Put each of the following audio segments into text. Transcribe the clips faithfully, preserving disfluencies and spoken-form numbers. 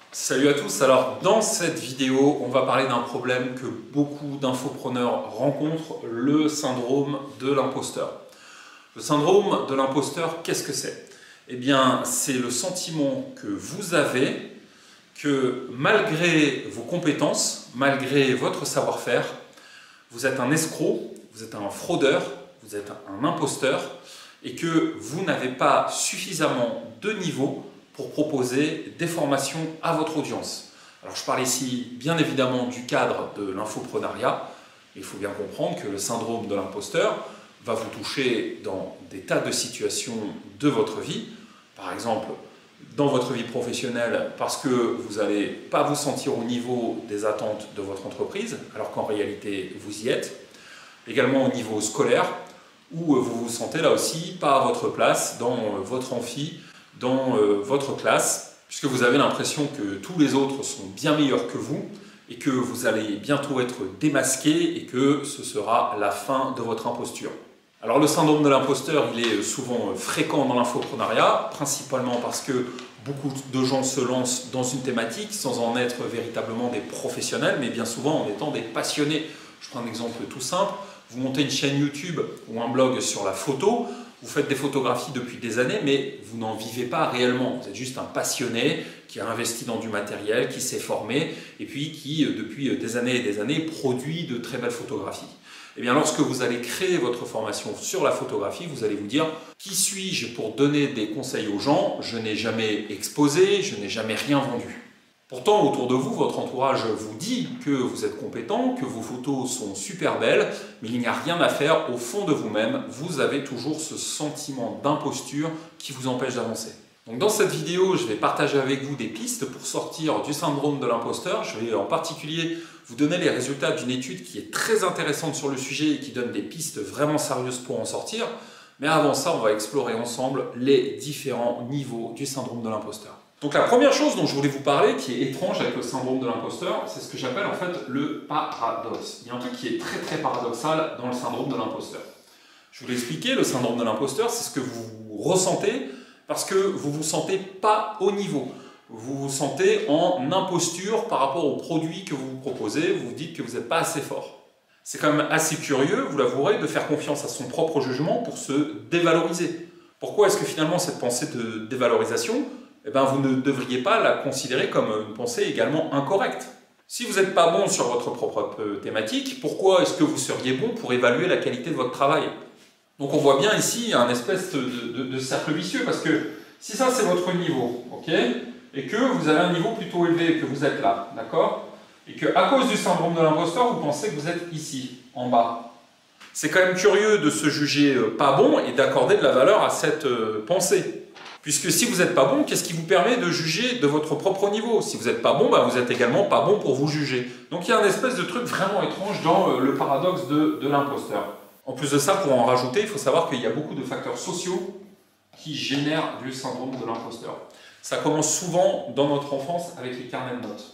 Salut à tous, alors dans cette vidéo on va parler d'un problème que beaucoup d'infopreneurs rencontrent, le syndrome de l'imposteur. Le syndrome de l'imposteur, qu'est-ce que c'est? Eh bien c'est le sentiment que vous avez que malgré vos compétences, malgré votre savoir-faire, vous êtes un escroc, vous êtes un fraudeur, vous êtes un imposteur et que vous n'avez pas suffisamment de niveau pour proposer des formations à votre audience. Alors je parle ici bien évidemment du cadre de l'infoprenariat. Il faut bien comprendre que le syndrome de l'imposteur va vous toucher dans des tas de situations de votre vie. Par exemple, dans votre vie professionnelle parce que vous n'allez pas vous sentir au niveau des attentes de votre entreprise, alors qu'en réalité vous y êtes. Également au niveau scolaire, où vous vous sentez là aussi pas à votre place dans votre amphi, dans euh, votre classe, puisque vous avez l'impression que tous les autres sont bien meilleurs que vous et que vous allez bientôt être démasqué et que ce sera la fin de votre imposture. Alors le syndrome de l'imposteur, il est souvent fréquent dans l'infoprenariat, principalement parce que beaucoup de gens se lancent dans une thématique sans en être véritablement des professionnels, mais bien souvent en étant des passionnés. Je prends un exemple tout simple, vous montez une chaîne YouTube ou un blog sur la photo, vous faites des photographies depuis des années, mais vous n'en vivez pas réellement. Vous êtes juste un passionné qui a investi dans du matériel, qui s'est formé, et puis qui, depuis des années et des années, produit de très belles photographies. Et bien, lorsque vous allez créer votre formation sur la photographie, vous allez vous dire « Qui suis-je pour donner des conseils aux gens? Je n'ai jamais exposé, je n'ai jamais rien vendu. » Pourtant, autour de vous, votre entourage vous dit que vous êtes compétent, que vos photos sont super belles, mais il n'y a rien à faire. Au fond de vous-même, vous avez toujours ce sentiment d'imposture qui vous empêche d'avancer. Donc dans cette vidéo, je vais partager avec vous des pistes pour sortir du syndrome de l'imposteur. Je vais en particulier vous donner les résultats d'une étude qui est très intéressante sur le sujet et qui donne des pistes vraiment sérieuses pour en sortir. Mais avant ça, on va explorer ensemble les différents niveaux du syndrome de l'imposteur. Donc la première chose dont je voulais vous parler, qui est étrange avec le syndrome de l'imposteur, c'est ce que j'appelle en fait le paradoxe. Il y a un truc qui est très très paradoxal dans le syndrome de l'imposteur. Je vous l'ai expliqué, le syndrome de l'imposteur, c'est ce que vous ressentez parce que vous ne vous sentez pas au niveau. Vous vous sentez en imposture par rapport aux produits que vous vous proposez, vous vous dites que vous n'êtes pas assez fort. C'est quand même assez curieux, vous l'avouerez, de faire confiance à son propre jugement pour se dévaloriser. Pourquoi est-ce que finalement cette pensée de dévalorisation, eh bien, vous ne devriez pas la considérer comme une pensée également incorrecte. Si vous n'êtes pas bon sur votre propre thématique, pourquoi est-ce que vous seriez bon pour évaluer la qualité de votre travail? Donc on voit bien ici un espèce de, de, de cercle vicieux, parce que si ça c'est votre niveau, ok, et que vous avez un niveau plutôt élevé, que vous êtes là, d'accord, et qu'à cause du syndrome de l'imposteur, vous pensez que vous êtes ici, en bas. C'est quand même curieux de se juger pas bon et d'accorder de la valeur à cette pensée. Puisque si vous n'êtes pas bon, qu'est-ce qui vous permet de juger de votre propre niveau? Si vous n'êtes pas bon, bah vous êtes également pas bon pour vous juger. Donc il y a un espèce de truc vraiment étrange dans le paradoxe de, de l'imposteur. En plus de ça, pour en rajouter, il faut savoir qu'il y a beaucoup de facteurs sociaux qui génèrent du syndrome de l'imposteur. Ça commence souvent dans notre enfance avec les carnets de notes.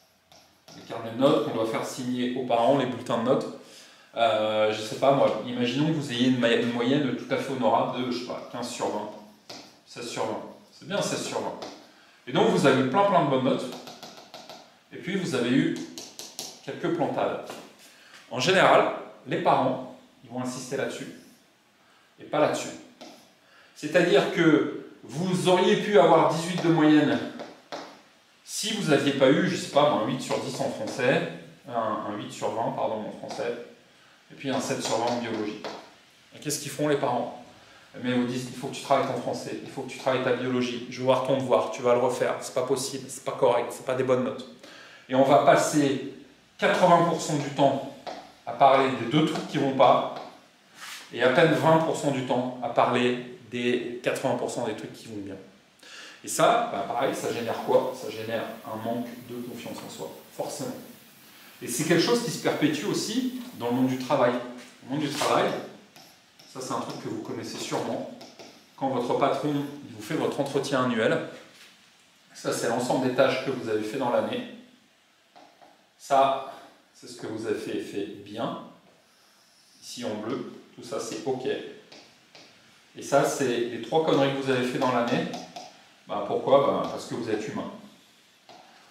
Les carnets de notes qu'on doit faire signer aux parents, les bulletins de notes. Euh, je ne sais pas moi, imaginons que vous ayez une, une moyenne tout à fait honorable de, je sais pas, quinze sur vingt. seize sur vingt. C'est bien seize sur vingt. Et donc vous avez eu plein plein de bonnes notes. Et puis vous avez eu quelques plantades. En général, les parents, ils vont insister là-dessus. Et pas là-dessus. C'est-à-dire que vous auriez pu avoir dix-huit de moyenne si vous n'aviez pas eu, je ne sais pas, un huit sur dix en français, un, un huit sur vingt, pardon, en français, et puis un sept sur vingt en biologie. Et qu'est-ce qu'ils font les parents? Mais ils vous disent, il faut que tu travailles ton français, il faut que tu travailles ta biologie, je veux voir ton devoir, tu vas le refaire, c'est pas possible, c'est pas correct, c'est pas des bonnes notes. Et on va passer quatre-vingts pour cent du temps à parler des deux trucs qui vont pas, et à peine vingt pour cent du temps à parler des quatre-vingts pour cent des trucs qui vont bien. Et ça, bah pareil, ça génère quoi? Ça génère un manque de confiance en soi, forcément. Et c'est quelque chose qui se perpétue aussi dans le monde du travail. Dans le monde du travail, ça, c'est un truc que vous connaissez sûrement. Quand votre patron vous fait votre entretien annuel, ça, c'est l'ensemble des tâches que vous avez fait dans l'année. Ça, c'est ce que vous avez fait, fait bien. Ici, en bleu, tout ça, c'est OK. Et ça, c'est les trois conneries que vous avez fait dans l'année. Ben, pourquoi? Ben, parce que vous êtes humain.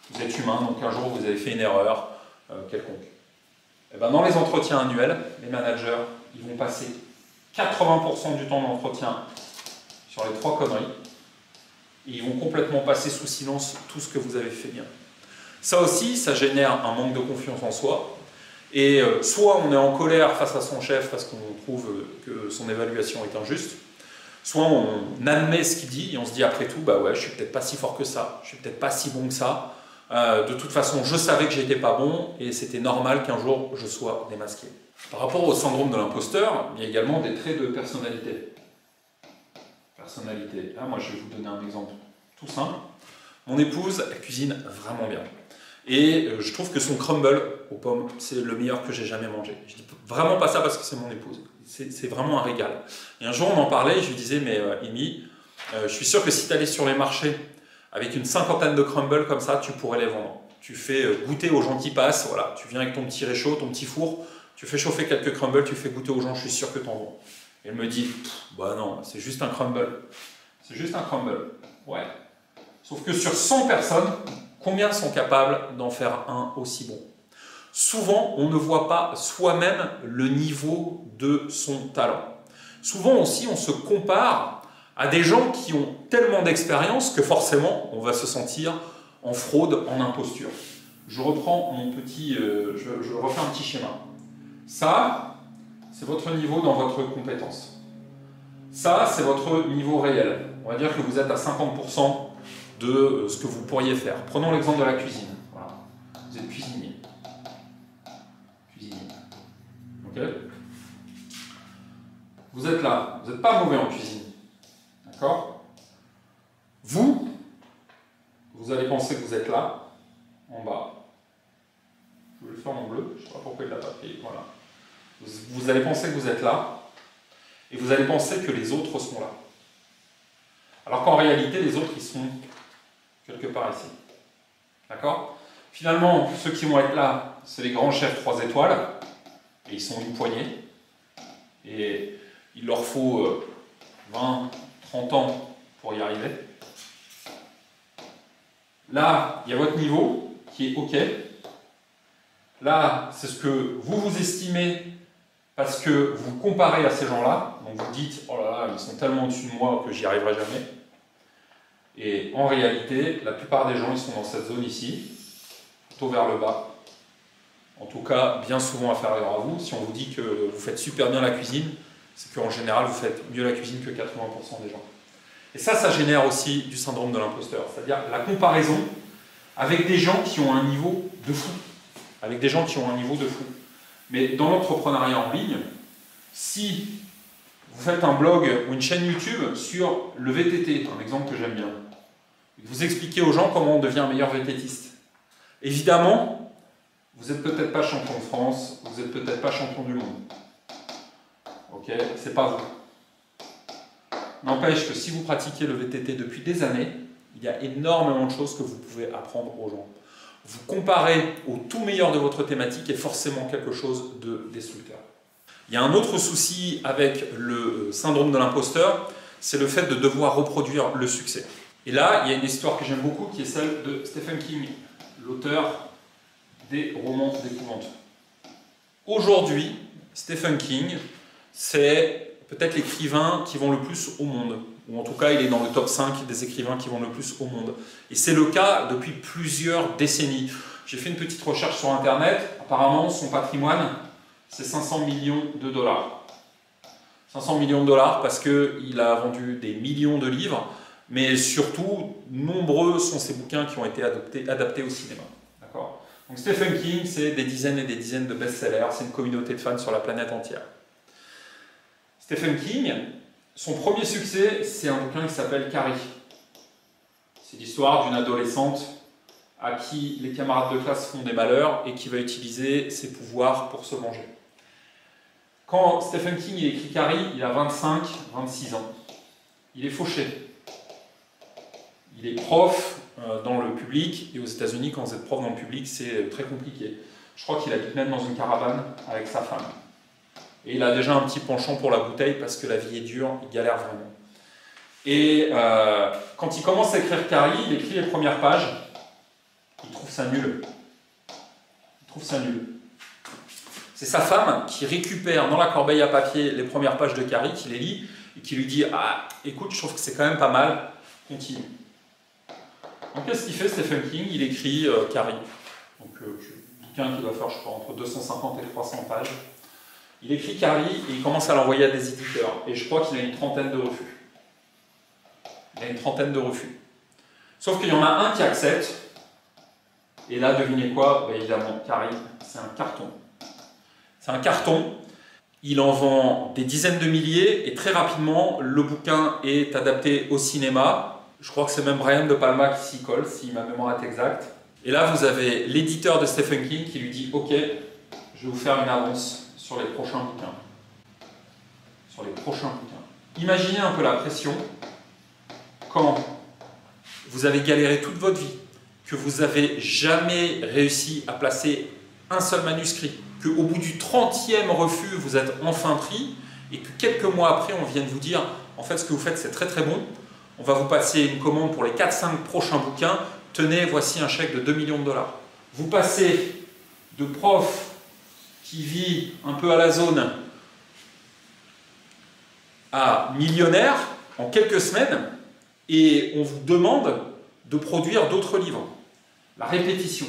Vous êtes humain, donc un jour vous avez fait une erreur euh, quelconque. Et ben dans les entretiens annuels, les managers, ils vont passer quatre-vingts pour cent du temps d'entretien sur les trois conneries, et ils vont complètement passer sous silence tout ce que vous avez fait bien. Ça aussi, ça génère un manque de confiance en soi, et euh, soit on est en colère face à son chef parce qu'on trouve euh, que son évaluation est injuste, soit on admet ce qu'il dit et on se dit après tout, bah ouais, je suis peut-être pas si fort que ça, je suis peut-être pas si bon que ça, euh, de toute façon je savais que j'étais pas bon et c'était normal qu'un jour je sois démasqué. Par rapport au syndrome de l'imposteur, il y a également des traits de personnalité. Personnalité. Là, moi je vais vous donner un exemple tout simple. Mon épouse, elle cuisine vraiment bien. Et euh, je trouve que son crumble aux pommes, c'est le meilleur que j'ai jamais mangé. Je dis vraiment pas ça parce que c'est mon épouse. C'est vraiment un régal. Et un jour, on en parlait et je lui disais, mais euh, Amy, euh, je suis sûr que si tu allais sur les marchés avec une cinquantaine de crumbles comme ça, tu pourrais les vendre. Tu fais euh, goûter aux gens qui passent, voilà. Tu viens avec ton petit réchaud, ton petit four, tu fais chauffer quelques crumbles, tu fais goûter aux gens, je suis sûr que tu en vends. Et elle me dit, bah non, c'est juste un crumble. C'est juste un crumble. Ouais. Sauf que sur cent personnes, combien sont capables d'en faire un aussi bon? Souvent, on ne voit pas soi-même le niveau de son talent. Souvent aussi, on se compare à des gens qui ont tellement d'expérience que forcément, on va se sentir en fraude, en imposture. Je reprends mon petit, euh, je, je refais un petit schéma. Ça, c'est votre niveau dans votre compétence. Ça, c'est votre niveau réel. On va dire que vous êtes à cinquante pour cent de ce que vous pourriez faire. Prenons l'exemple de la cuisine. Voilà. Vous êtes cuisinier. Cuisinier. Ok ? Vous êtes là. Vous n'êtes pas mauvais en cuisine. D'accord ? Vous, vous allez penser que vous êtes là, en bas. Je vais le faire en bleu. Je ne sais pas pourquoi il ne l'a pas fait. Voilà. Vous allez penser que vous êtes là, et vous allez penser que les autres sont là. Alors qu'en réalité, les autres, ils sont quelque part ici. D'accord ? Finalement, ceux qui vont être là, c'est les grands chefs trois étoiles, et ils sont une poignée, et il leur faut vingt, trente ans pour y arriver. Là, il y a votre niveau, qui est OK. Là, c'est ce que vous vous estimez, parce que vous comparez à ces gens-là, donc vous dites, oh là là, ils sont tellement au-dessus de moi que j'y arriverai jamais. Et en réalité, la plupart des gens, ils sont dans cette zone ici, plutôt vers le bas. En tout cas, bien souvent inférieur à vous. Si on vous dit que vous faites super bien la cuisine, c'est qu'en général, vous faites mieux la cuisine que quatre-vingts pour cent des gens. Et ça, ça génère aussi du syndrome de l'imposteur, c'est-à-dire la comparaison avec des gens qui ont un niveau de fou. Avec des gens qui ont un niveau de fou. Mais dans l'entrepreneuriat en ligne, si vous faites un blog ou une chaîne YouTube sur le V T T, un exemple que j'aime bien, vous expliquez aux gens comment on devient un meilleur VTTiste. Évidemment, vous n'êtes peut-être pas champion de France, vous n'êtes peut-être pas champion du monde. Ok, c'est pas vous. N'empêche que si vous pratiquez le V T T depuis des années, il y a énormément de choses que vous pouvez apprendre aux gens. Vous comparez au tout meilleur de votre thématique et forcément quelque chose de destructeur. Il y a un autre souci avec le syndrome de l'imposteur, c'est le fait de devoir reproduire le succès. Et là, il y a une histoire que j'aime beaucoup qui est celle de Stephen King, l'auteur des romans d'épouvante. Aujourd'hui, Stephen King, c'est peut-être l'écrivain qui vend le plus au monde. Ou en tout cas, il est dans le top cinq des écrivains qui vendent le plus au monde. Et c'est le cas depuis plusieurs décennies. J'ai fait une petite recherche sur Internet. Apparemment, son patrimoine, c'est cinq cents millions de dollars. cinq cents millions de dollars parce qu'il a vendu des millions de livres, mais surtout, nombreux sont ces bouquins qui ont été adoptés, adaptés au cinéma. D'accord ? Donc Stephen King, c'est des dizaines et des dizaines de best-sellers. C'est une communauté de fans sur la planète entière. Stephen King, son premier succès, c'est un bouquin qui s'appelle Carrie. C'est l'histoire d'une adolescente à qui les camarades de classe font des malheurs et qui va utiliser ses pouvoirs pour se venger. Quand Stephen King il écrit Carrie, il a vingt-cinq, vingt-six ans. Il est fauché. Il est prof dans le public, et aux États-Unis, quand vous êtes prof dans le public, c'est très compliqué. Je crois qu'il habite même dans une caravane avec sa femme. Et il a déjà un petit penchant pour la bouteille parce que la vie est dure, il galère vraiment. Et euh, quand il commence à écrire Carrie, il écrit les premières pages, il ça nul. Il trouve ça nul. C'est sa femme qui récupère dans la corbeille à papier les premières pages de Carrie, qui les lit, et qui lui dit « Ah, écoute, je trouve que c'est quand même pas mal, continue. » Donc qu'est-ce qu'il fait Stephen King? Il écrit euh, Carrie. Donc euh, un bouquin qui doit faire, je crois, entre deux cent cinquante et trois cents pages. Il écrit Carrie et il commence à l'envoyer à des éditeurs. Et je crois qu'il a une trentaine de refus. Il a une trentaine de refus. Sauf qu'il y en a un qui accepte. Et là, devinez quoi? Ben, évidemment, Carrie, c'est un carton. C'est un carton. Il en vend des dizaines de milliers. Et très rapidement, le bouquin est adapté au cinéma. Je crois que c'est même Brian De Palma qui s'y colle, si ma mémoire est exacte. Et là, vous avez l'éditeur de Stephen King qui lui dit « Ok, je vais vous faire une avance sur les prochains bouquins. » Sur les prochains bouquins. Imaginez un peu la pression quand vous avez galéré toute votre vie, que vous n'avez jamais réussi à placer un seul manuscrit, qu'au bout du trentième refus, vous êtes enfin pris, et que quelques mois après, on vient de vous dire « En fait, ce que vous faites, c'est très très bon. On va vous passer une commande pour les quatre cinq prochains bouquins. Tenez, voici un chèque de deux millions de dollars. » Vous passez de prof qui vit un peu à la zone à millionnaire en quelques semaines et on vous demande de produire d'autres livres. La répétition.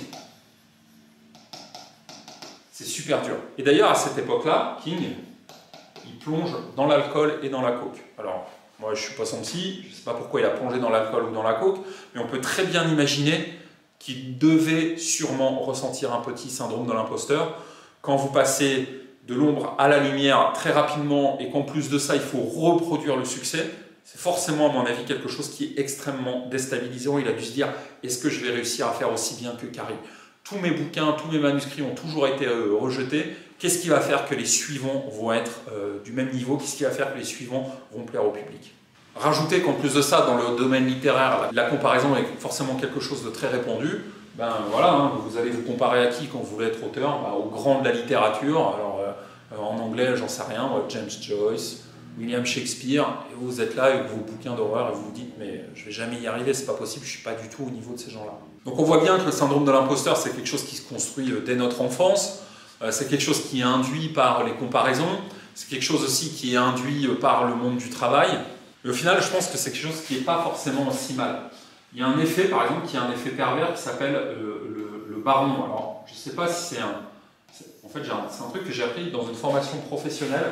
C'est super dur. Et d'ailleurs, à cette époque-là, King, il plonge dans l'alcool et dans la coke. Alors, moi, je ne suis pas son psy, je ne sais pas pourquoi il a plongé dans l'alcool ou dans la coke, mais on peut très bien imaginer qu'il devait sûrement ressentir un petit syndrome de l'imposteur. Quand vous passez de l'ombre à la lumière très rapidement et qu'en plus de ça, il faut reproduire le succès, c'est forcément, à mon avis, quelque chose qui est extrêmement déstabilisant. Il a dû se dire, est-ce que je vais réussir à faire aussi bien que Carrie? Tous mes bouquins, tous mes manuscrits ont toujours été euh, rejetés. Qu'est-ce qui va faire que les suivants vont être euh, du même niveau? Qu'est-ce qui va faire que les suivants vont plaire au public? Rajoutez qu'en plus de ça, dans le domaine littéraire, la comparaison est forcément quelque chose de très répandu. Ben voilà, hein, vous allez vous comparer à qui quand vous voulez être auteur? Ben, aux grands de la littérature. Alors euh, en anglais, j'en sais rien, James Joyce, William Shakespeare, et vous êtes là avec vos bouquins d'horreur et vous vous dites mais je vais jamais y arriver, c'est pas possible, je suis pas du tout au niveau de ces gens-là. Donc on voit bien que le syndrome de l'imposteur, c'est quelque chose qui se construit dès notre enfance, c'est quelque chose qui est induit par les comparaisons, c'est quelque chose aussi qui est induit par le monde du travail. Mais au final, je pense que c'est quelque chose qui n'est pas forcément si mal. Il y a un effet, par exemple, qui est un effet pervers qui s'appelle le, le, le baron. Alors, je ne sais pas si c'est un... En fait, c'est un truc que j'ai appris dans une formation professionnelle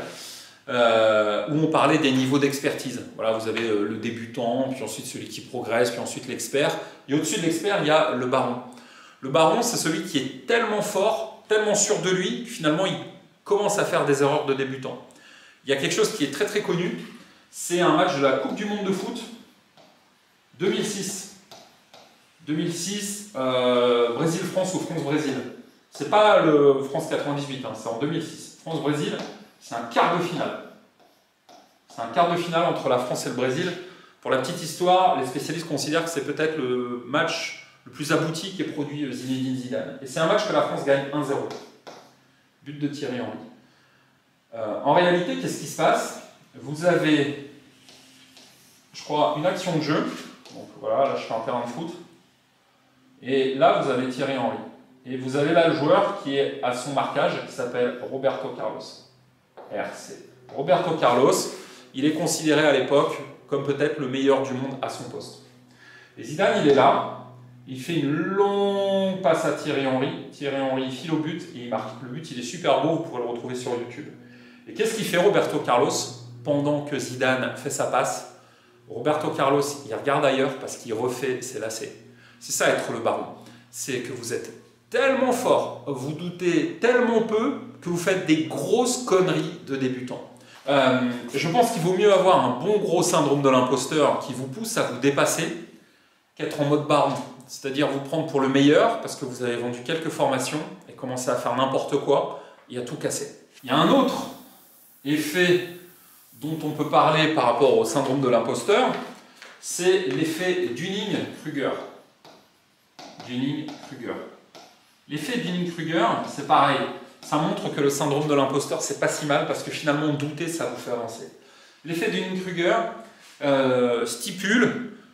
euh, où on parlait des niveaux d'expertise. Voilà, vous avez le débutant, puis ensuite celui qui progresse, puis ensuite l'expert. Et au-dessus de l'expert, il y a le baron. Le baron, c'est celui qui est tellement fort, tellement sûr de lui, que finalement, il commence à faire des erreurs de débutant. Il y a quelque chose qui est très très connu, c'est un match de la Coupe du Monde de foot deux mille six. deux mille six, euh, Brésil-France ou France-Brésil. C'est pas le France quatre-vingt-dix-huit, hein, c'est en deux mille six. France-Brésil, c'est un quart de finale. C'est un quart de finale entre la France et le Brésil. Pour la petite histoire, les spécialistes considèrent que c'est peut-être le match le plus abouti qu'ait produit Zinedine Zidane. Et c'est un match que la France gagne un zéro. But de Thierry Henry. Euh, en réalité, qu'est-ce qui se passe? Vous avez, je crois, une action de jeu. Donc voilà, là je fais un terrain de foot. Et là, vous avez Thierry Henry. Et vous avez là le joueur qui est à son marquage, qui s'appelle Roberto Carlos. R C. Roberto Carlos, il est considéré à l'époque comme peut-être le meilleur du monde à son poste. Et Zidane, il est là. Il fait une longue passe à Thierry Henry. Thierry Henry file au but et il marque. Le but, il est super beau, vous pourrez le retrouver sur YouTube. Et qu'est-ce qu'il fait Roberto Carlos pendant que Zidane fait sa passe? Roberto Carlos, il regarde ailleurs parce qu'il refait ses lacets. C'est ça être le baron. C'est que vous êtes tellement fort, vous doutez tellement peu que vous faites des grosses conneries de débutant. Euh, je pense qu'il vaut mieux avoir un bon gros syndrome de l'imposteur qui vous pousse à vous dépasser qu'être en mode baron. C'est-à-dire vous prendre pour le meilleur parce que vous avez vendu quelques formations et commencer à faire n'importe quoi et à tout casser. Il y a un autre effet dont on peut parler par rapport au syndrome de l'imposteur, c'est l'effet Dunning-Kruger. Dunning-Kruger. L'effet Dunning-Kruger, c'est pareil. Ça montre que le syndrome de l'imposteur, c'est pas si mal parce que finalement, douter, ça vous fait avancer. L'effet Dunning-Kruger euh, stipule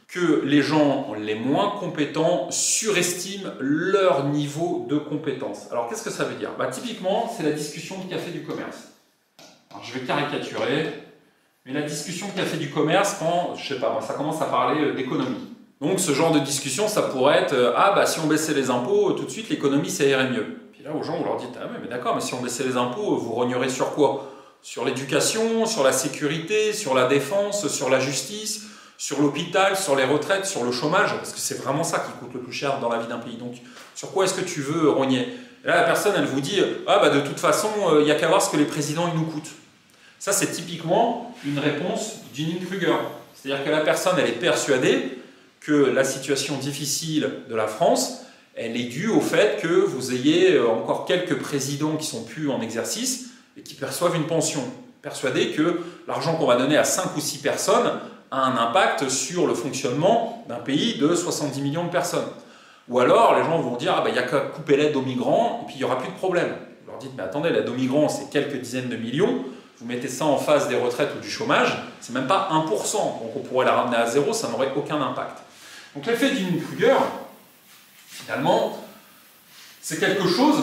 que les gens les moins compétents surestiment leur niveau de compétence. Alors qu'est-ce que ça veut dire? Bah, typiquement, c'est la discussion de café du commerce. Alors, je vais caricaturer, mais la discussion de café du commerce, quand, je sais pas, ça commence à parler d'économie. Donc ce genre de discussion, ça pourrait être euh, ah bah si on baissait les impôts, tout de suite l'économie ça irait mieux. Puis là aux gens, vous leur dites ah ouais, mais d'accord, mais si on baissait les impôts, vous rognerez sur quoi? Sur l'éducation, sur la sécurité, sur la défense, sur la justice, sur l'hôpital, sur les retraites, sur le chômage, parce que c'est vraiment ça qui coûte le plus cher dans la vie d'un pays. Donc sur quoi est-ce que tu veux rogner? Et là la personne elle vous dit ah bah de toute façon il n'y a qu'à voir ce que les présidents ils nous coûtent. Ça c'est typiquement une réponse Dunning-Kruger. C'est-à-dire que la personne elle est persuadée que la situation difficile de la France, elle est due au fait que vous ayez encore quelques présidents qui sont plus en exercice et qui perçoivent une pension. Persuadé que l'argent qu'on va donner à cinq ou six personnes a un impact sur le fonctionnement d'un pays de soixante-dix millions de personnes. Ou alors, les gens vont dire, ah ben, il n'y a qu'à couper l'aide aux migrants et puis il n'y aura plus de problème. Vous leur dites, mais attendez, l'aide aux migrants, c'est quelques dizaines de millions. Vous mettez ça en face des retraites ou du chômage, c'est même pas un pour cent. Donc on pourrait la ramener à zéro, ça n'aurait aucun impact. Donc l'effet Dunning-Kruger, finalement, c'est quelque chose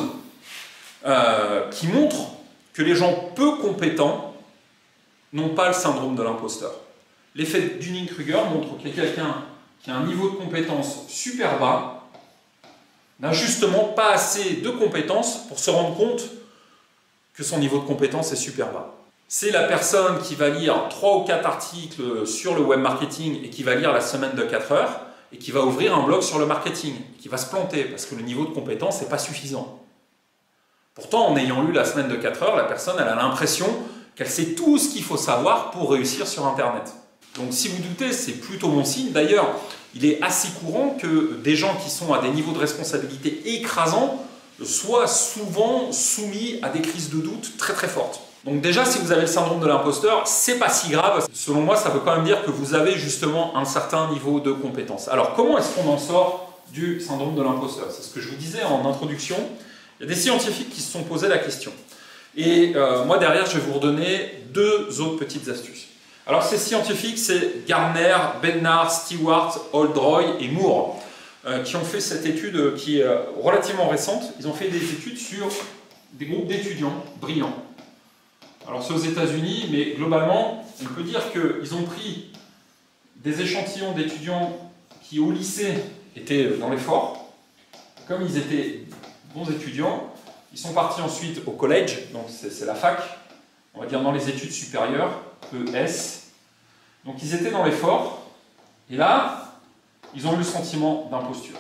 euh, qui montre que les gens peu compétents n'ont pas le syndrome de l'imposteur. L'effet Dunning-Kruger montre que quelqu'un qui a un niveau de compétence super bas n'a justement pas assez de compétences pour se rendre compte que son niveau de compétence est super bas. C'est la personne qui va lire trois ou quatre articles sur le web marketing et qui va lire la semaine de quatre heures et qui va ouvrir un blog sur le marketing, qui va se planter parce que le niveau de compétence n'est pas suffisant. Pourtant, en ayant lu la semaine de quatre heures, la personne elle a l'impression qu'elle sait tout ce qu'il faut savoir pour réussir sur Internet. Donc si vous doutez, c'est plutôt bon signe. D'ailleurs, il est assez courant que des gens qui sont à des niveaux de responsabilité écrasants soient souvent soumis à des crises de doute très très fortes. Donc déjà, si vous avez le syndrome de l'imposteur, c'est pas si grave. Selon moi, ça veut quand même dire que vous avez justement un certain niveau de compétence. Alors, comment est-ce qu'on en sort du syndrome de l'imposteur? C'est ce que je vous disais en introduction. Il y a des scientifiques qui se sont posé la question. Et euh, moi, derrière, je vais vous redonner deux autres petites astuces. Alors, ces scientifiques, c'est Gardner, Bednar, Stewart, Oldroyd et Moore, euh, qui ont fait cette étude qui est euh, relativement récente. Ils ont fait des études sur des groupes d'étudiants brillants. Alors c'est aux États-Unis, mais globalement, on peut dire qu'ils ont pris des échantillons d'étudiants qui au lycée étaient dans l'effort. Comme ils étaient bons étudiants, ils sont partis ensuite au college, donc c'est la fac, on va dire dans les études supérieures, E S. Donc ils étaient dans l'effort, et là, ils ont eu le sentiment d'imposture.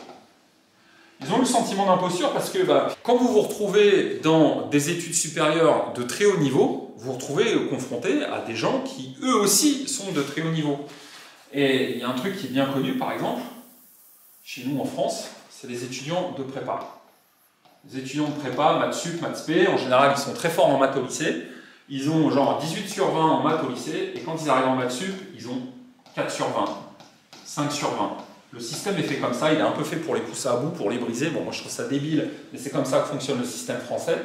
Ils ont eu le sentiment d'imposture parce que bah, quand vous vous retrouvez dans des études supérieures de très haut niveau, vous vous retrouvez confronté à des gens qui, eux aussi, sont de très haut niveau. Et il y a un truc qui est bien connu, par exemple, chez nous en France, c'est les étudiants de prépa. Les étudiants de prépa, maths sup, maths spé, en général, ils sont très forts en maths au lycée. Ils ont genre dix-huit sur vingt en maths au lycée, et quand ils arrivent en maths sup, ils ont quatre sur vingt, cinq sur vingt. Le système est fait comme ça, il est un peu fait pour les pousser à bout, pour les briser. Bon, moi je trouve ça débile, mais c'est comme ça que fonctionne le système français.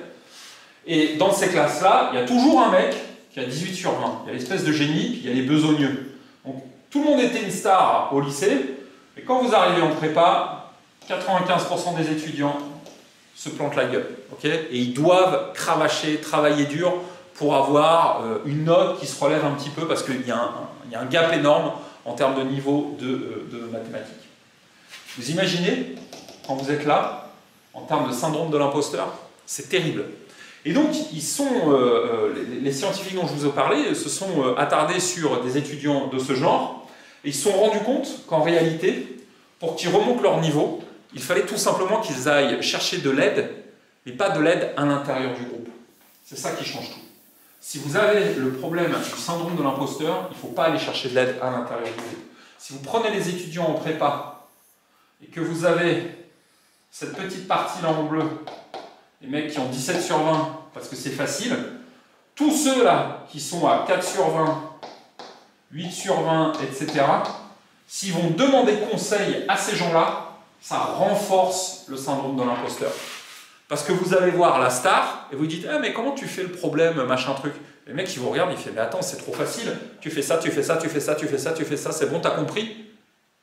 Et dans ces classes-là, il y a toujours un mec qui a dix-huit sur vingt. Il y a l'espèce de génie, puis il y a les besogneux. Donc tout le monde était une star au lycée, mais quand vous arrivez en prépa, quatre-vingt-quinze pour cent des étudiants se plantent la gueule. Okay, et ils doivent cravacher, travailler dur pour avoir euh, une note qui se relève un petit peu, parce qu'il y, y a un gap énorme en termes de niveau de, de mathématiques. Vous imaginez, quand vous êtes là, en termes de syndrome de l'imposteur, c'est terrible. Et donc, ils sont, euh, les, les scientifiques dont je vous ai parlé se sont euh, attardés sur des étudiants de ce genre, et ils se sont rendus compte qu'en réalité, pour qu'ils remontent leur niveau, il fallait tout simplement qu'ils aillent chercher de l'aide, mais pas de l'aide à l'intérieur du groupe. C'est ça qui change tout. Si vous avez le problème du syndrome de l'imposteur, il ne faut pas aller chercher de l'aide à l'intérieur du groupe. Si vous prenez les étudiants en prépa et que vous avez cette petite partie-là en bleu, les mecs qui ont dix-sept sur vingt parce que c'est facile, tous ceux-là qui sont à quatre sur vingt, huit sur vingt, et cetera, s'ils vont demander conseil à ces gens-là, ça renforce le syndrome de l'imposteur. Parce que vous allez voir la star et vous dites ah mais comment tu fais le problème machin truc. Le mec il vous regarde, il fait mais attends c'est trop facile, tu fais ça, tu fais ça, tu fais ça, tu fais ça, tu fais ça, c'est bon t'as compris.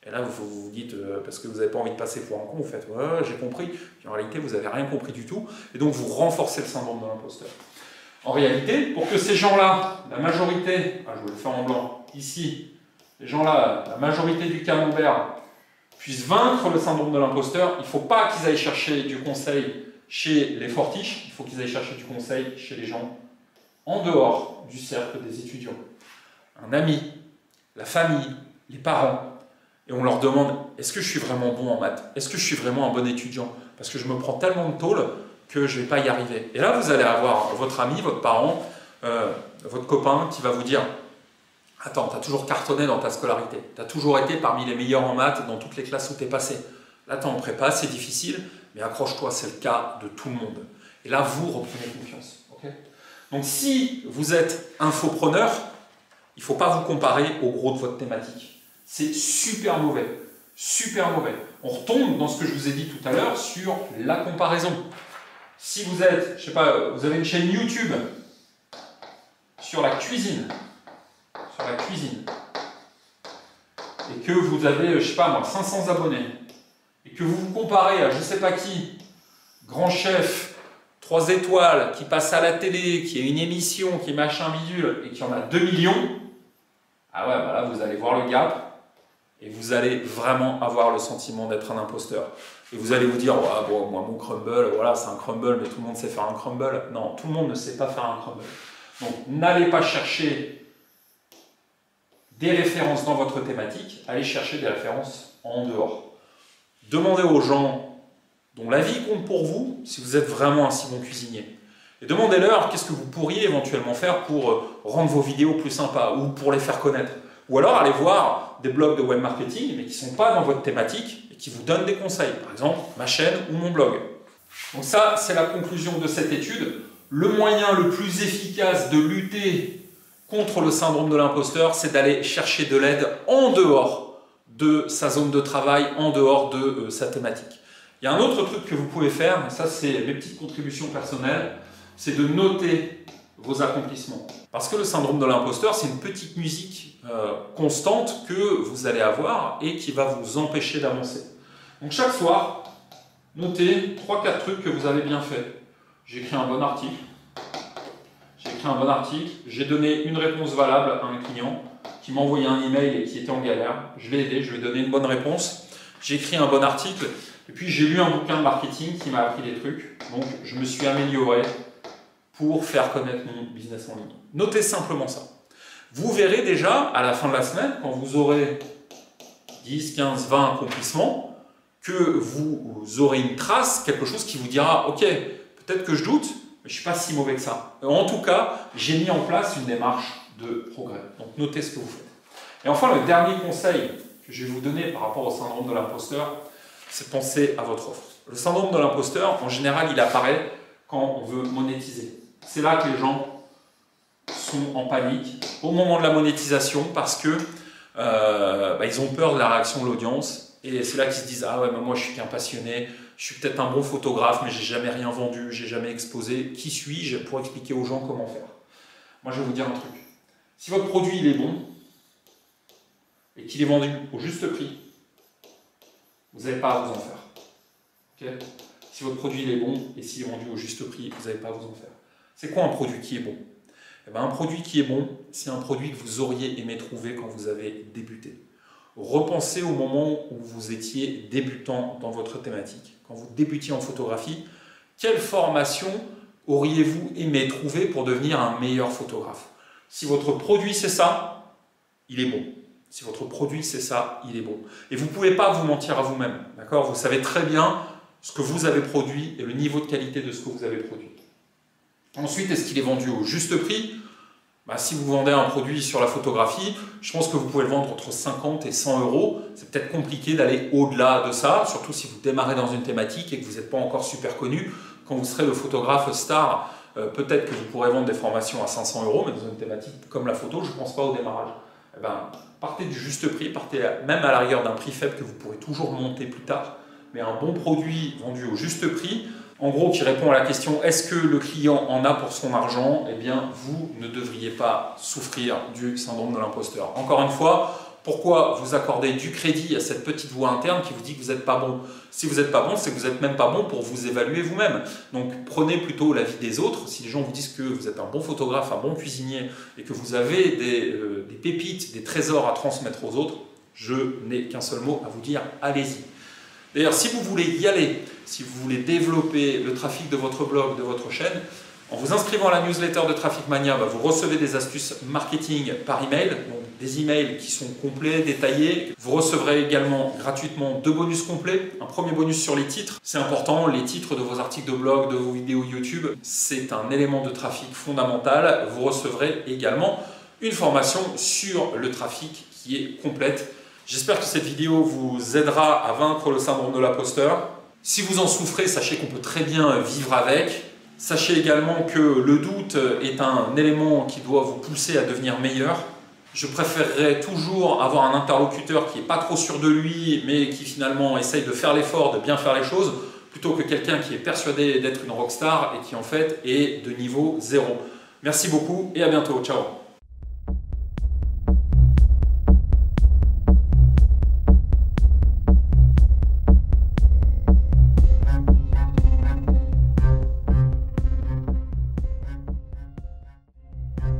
Et là, vous vous dites, euh, parce que vous n'avez pas envie de passer pour un con, vous faites ouais, j'ai compris. Puis en réalité, vous n'avez rien compris du tout. Et donc, vous renforcez le syndrome de l'imposteur. En réalité, pour que ces gens-là, la majorité, ah, je vais le faire en blanc, ici, les gens-là, la majorité du camembert, puissent vaincre le syndrome de l'imposteur, il ne faut pas qu'ils aillent chercher du conseil chez les fortiches, il faut qu'ils aillent chercher du conseil chez les gens en dehors du cercle des étudiants. Un ami, la famille, les parents. Et on leur demande, est-ce que je suis vraiment bon en maths? Est-ce que je suis vraiment un bon étudiant? Parce que je me prends tellement de tôle que je ne vais pas y arriver. Et là, vous allez avoir votre ami, votre parent, euh, votre copain qui va vous dire, attends, tu as toujours cartonné dans ta scolarité. Tu as toujours été parmi les meilleurs en maths dans toutes les classes où tu es passé. Là, tu es en prépa, c'est difficile, mais accroche-toi, c'est le cas de tout le monde. Et là, vous reprenez confiance. Okay? Donc, si vous êtes infopreneur, il ne faut pas vous comparer au gros de votre thématique. C'est super mauvais. Super mauvais. On retombe dans ce que je vous ai dit tout à l'heure sur la comparaison. Si vous êtes, je sais pas, vous avez une chaîne YouTube sur la cuisine, sur la cuisine, et que vous avez, je sais pas moi, cinq cents abonnés, et que vous vous comparez à je sais pas qui, grand chef, trois étoiles, qui passe à la télé, qui a une émission, qui est machin bidule, et qui en a deux millions, ah ouais, bah là vous allez voir le gap, et vous allez vraiment avoir le sentiment d'être un imposteur. Et vous allez vous dire, ouais, bon, moi mon crumble, voilà, c'est un crumble, mais tout le monde sait faire un crumble. Non, tout le monde ne sait pas faire un crumble. Donc n'allez pas chercher des références dans votre thématique, allez chercher des références en dehors. Demandez aux gens dont la vie compte pour vous, si vous êtes vraiment un si bon cuisinier. Et demandez-leur qu'est-ce que vous pourriez éventuellement faire pour rendre vos vidéos plus sympas ou pour les faire connaître. Ou alors allez voir des blogs de web marketing, mais qui ne sont pas dans votre thématique et qui vous donnent des conseils. Par exemple, ma chaîne ou mon blog. Donc ça, c'est la conclusion de cette étude. Le moyen le plus efficace de lutter contre le syndrome de l'imposteur, c'est d'aller chercher de l'aide en dehors de sa zone de travail, en dehors de euh, sa thématique. Il y a un autre truc que vous pouvez faire, et ça c'est mes petites contributions personnelles, c'est de noter vos accomplissements. Parce que le syndrome de l'imposteur, c'est une petite musique euh, constante que vous allez avoir et qui va vous empêcher d'avancer. Donc chaque soir, notez trois quatre trucs que vous avez bien fait. J'ai écrit un bon article, j'ai écrit un bon article, j'ai donné une réponse valable à un client qui m'a envoyé un email et qui était en galère. Je l'ai aidé, je lui ai donné une bonne réponse. J'ai écrit un bon article et puis j'ai lu un bouquin de marketing qui m'a appris des trucs. Donc je me suis amélioré pour faire connaître mon business en ligne. Notez simplement ça. Vous verrez déjà à la fin de la semaine, quand vous aurez dix, quinze, vingt accomplissements, que vous aurez une trace, quelque chose qui vous dira « Ok, peut-être que je doute, mais je ne suis pas si mauvais que ça. » En tout cas, j'ai mis en place une démarche de progrès. Donc notez ce que vous faites. Et enfin, le dernier conseil que je vais vous donner par rapport au syndrome de l'imposteur, c'est penser à votre offre. Le syndrome de l'imposteur, en général, il apparaît quand on veut monétiser. C'est là que les gens sont en panique au moment de la monétisation parce que euh, bah, ils ont peur de la réaction de l'audience et c'est là qu'ils se disent « Ah ouais, mais moi je suis qu'un passionné, je suis peut-être un bon photographe, mais j'ai jamais rien vendu, j'ai jamais exposé. Qui suis-je pour expliquer aux gens comment faire ?» Moi je vais vous dire un truc. Si votre produit il est bon et qu'il est vendu au juste prix, vous n'avez pas à vous en faire. Okay? Si votre produit il est bon et s'il est vendu au juste prix, vous n'avez pas à vous en faire. C'est quoi un produit qui est bon? Eh bien, un produit qui est bon, c'est un produit que vous auriez aimé trouver quand vous avez débuté. Repensez au moment où vous étiez débutant dans votre thématique. Quand vous débutiez en photographie, quelle formation auriez-vous aimé trouver pour devenir un meilleur photographe? Si votre produit c'est ça, il est bon. Si votre produit c'est ça, il est bon. Et vous ne pouvez pas vous mentir à vous-même. D'accord? Vous savez très bien ce que vous avez produit et le niveau de qualité de ce que vous avez produit. Ensuite, est-ce qu'il est vendu au juste prix? Bah, si vous vendez un produit sur la photographie, je pense que vous pouvez le vendre entre cinquante et cent euros. C'est peut-être compliqué d'aller au-delà de ça, surtout si vous démarrez dans une thématique et que vous n'êtes pas encore super connu. Quand vous serez le photographe star, euh, peut-être que vous pourrez vendre des formations à cinq cents euros, mais dans une thématique comme la photo, je ne pense pas au démarrage. Eh ben, partez du juste prix, partez même à la rigueur d'un prix faible que vous pourrez toujours monter plus tard, mais un bon produit vendu au juste prix, en gros, qui répond à la question « Est-ce que le client en a pour son argent ?» Eh bien, vous ne devriez pas souffrir du syndrome de l'imposteur. Encore une fois, Pourquoi vous accordez du crédit à cette petite voix interne qui vous dit que vous n'êtes pas bon? Si vous n'êtes pas bon, c'est que vous n'êtes même pas bon pour vous évaluer vous-même. Donc prenez plutôt l'avis des autres. Si les gens vous disent que vous êtes un bon photographe, un bon cuisinier et que vous avez des, euh, des pépites, des trésors à transmettre aux autres, je n'ai qu'un seul mot à vous dire, allez-y. D'ailleurs, si vous voulez y aller, si vous voulez développer le trafic de votre blog, de votre chaîne, en vous inscrivant à la newsletter de Traffic Mania, bah, vous recevez des astuces marketing par email, donc des emails qui sont complets, détaillés. Vous recevrez également gratuitement deux bonus complets. Un premier bonus sur les titres, c'est important, les titres de vos articles de blog, de vos vidéos YouTube, c'est un élément de trafic fondamental. Vous recevrez également une formation sur le trafic qui est complète. J'espère que cette vidéo vous aidera à vaincre le syndrome de l'imposteur. Si vous en souffrez, sachez qu'on peut très bien vivre avec. Sachez également que le doute est un élément qui doit vous pousser à devenir meilleur. Je préférerais toujours avoir un interlocuteur qui n'est pas trop sûr de lui, mais qui finalement essaye de faire l'effort, de bien faire les choses, plutôt que quelqu'un qui est persuadé d'être une rockstar et qui en fait est de niveau zéro. Merci beaucoup et à bientôt. Ciao.